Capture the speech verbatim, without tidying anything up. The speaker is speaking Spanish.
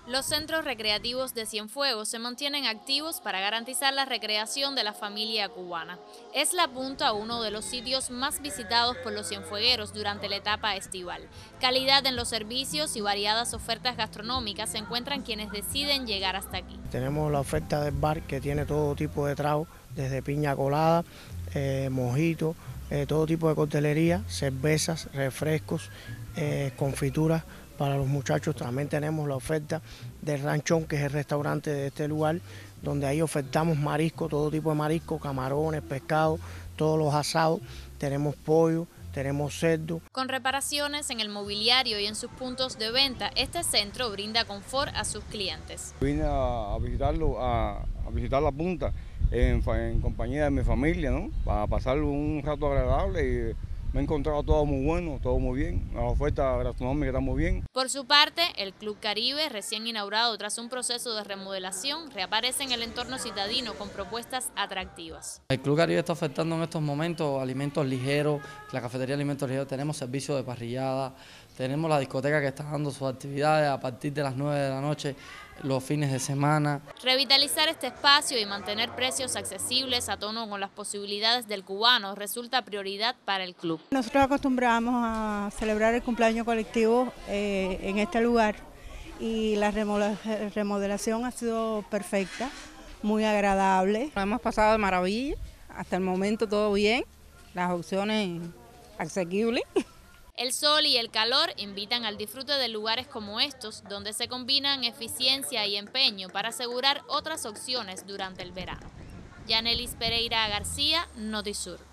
Los centros recreativos de Cienfuegos se mantienen activos para garantizar la recreación de la familia cubana. Es la punta a uno de los sitios más visitados por los cienfuegueros durante la etapa estival. Calidad en los servicios y variadas ofertas gastronómicas se encuentran quienes deciden llegar hasta aquí. Tenemos la oferta del bar que tiene todo tipo de tragos, desde piña colada, eh, mojito, eh, todo tipo de coctelería, cervezas, refrescos, eh, confituras para los muchachos. También tenemos la oferta del Ranchón, que es el restaurante de este lugar, donde ahí ofertamos marisco, todo tipo de marisco, camarones, pescado, todos los asados. Tenemos pollo, tenemos cerdo. Con reparaciones en el mobiliario y en sus puntos de venta, este centro brinda confort a sus clientes. Vine a visitarlo, a, a visitar la punta en, en compañía de mi familia, ¿no? Para pasar un rato agradable y me he encontrado todo muy bueno, todo muy bien, la oferta gastronómica está muy bien. Por su parte, el Club Caribe, recién inaugurado tras un proceso de remodelación, reaparece en el entorno citadino con propuestas atractivas. El Club Caribe está ofertando en estos momentos alimentos ligeros, la cafetería de alimentos ligeros, tenemos servicio de parrillada, tenemos la discoteca que está dando sus actividades a partir de las nueve de la noche, los fines de semana. Revitalizar este espacio y mantener precios accesibles a tono con las posibilidades del cubano resulta prioridad para el club. Nosotros acostumbramos a celebrar el cumpleaños colectivo eh, en este lugar y la remodelación ha sido perfecta, muy agradable. Lo hemos pasado de maravilla, hasta el momento todo bien, las opciones asequibles. El sol y el calor invitan al disfrute de lugares como estos, donde se combinan eficiencia y empeño para asegurar otras opciones durante el verano. Yanelis Pereira García, Notisur.